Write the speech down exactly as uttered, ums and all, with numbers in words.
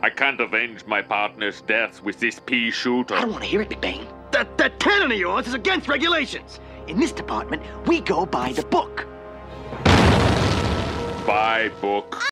I can't avenge my partner's death with this pea shooter. I don't want to hear it, McBain. That, that cannon of yours is against regulations. In this department, we go by the book. By book.